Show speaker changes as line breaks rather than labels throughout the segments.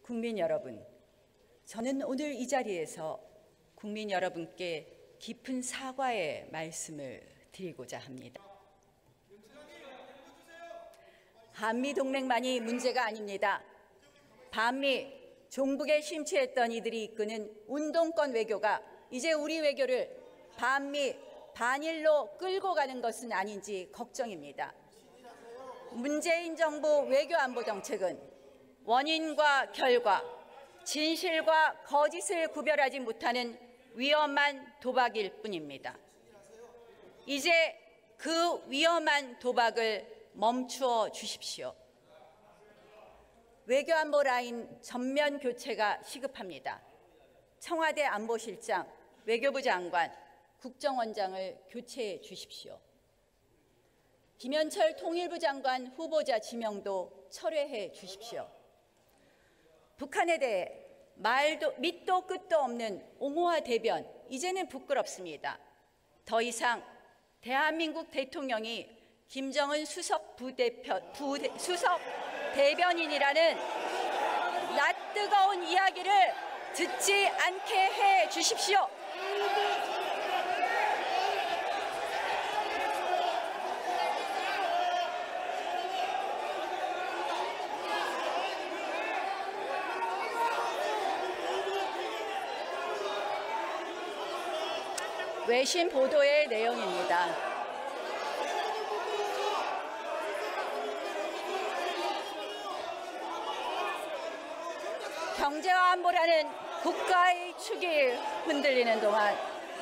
국민 여러분, 저는 오늘 이 자리에서 국민 여러분께 깊은 사과의 말씀을 드리고자 합니다. 한미동맹만이 문제가 아닙니다. 반미, 종북에 심취했던 이들이 이끄는 운동권 외교가 이제 우리 외교를 반미, 반일로 끌고 가는 것은 아닌지 걱정입니다. 문재인 정부 외교안보 정책은 원인과 결과, 진실과 거짓을 구별하지 못하는 위험한 도박일 뿐입니다. 이제 그 위험한 도박을 멈추어 주십시오. 외교안보 라인 전면 교체가 시급합니다. 청와대 안보실장, 외교부 장관, 국정원장을 교체해 주십시오. 김현철 통일부 장관 후보자 지명도 철회해 주십시오. 북한에 대해 밑도 끝도 없는 옹호와 대변, 이제는 부끄럽습니다. 더 이상 대한민국 대통령이 김정은 수석 대변인이라는 낯뜨거운 이야기를 듣지 않게 해 주십시오. 외신 보도의 내용입니다. 경제와 안보라는 국가의 축이 흔들리는 동안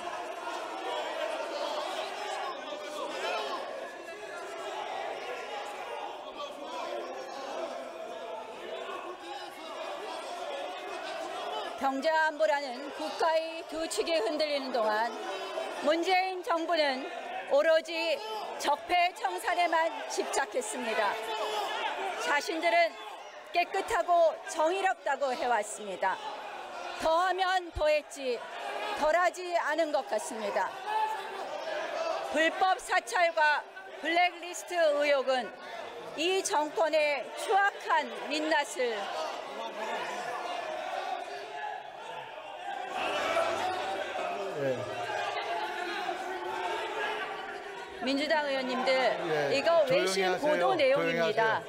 경제와 안보라는 국가의 두 축이 흔들리는 동안 문재인 정부는 오로지 적폐 청산에만 집착했습니다. 자신들은 깨끗하고 정의롭다고 해왔습니다. 더하면 더했지 덜하지 않은 것 같습니다. 불법 사찰과 블랙리스트 의혹은 이 정권의 추악한 민낯을 민주당 의원님들, 이거 외신 보도 내용입니다.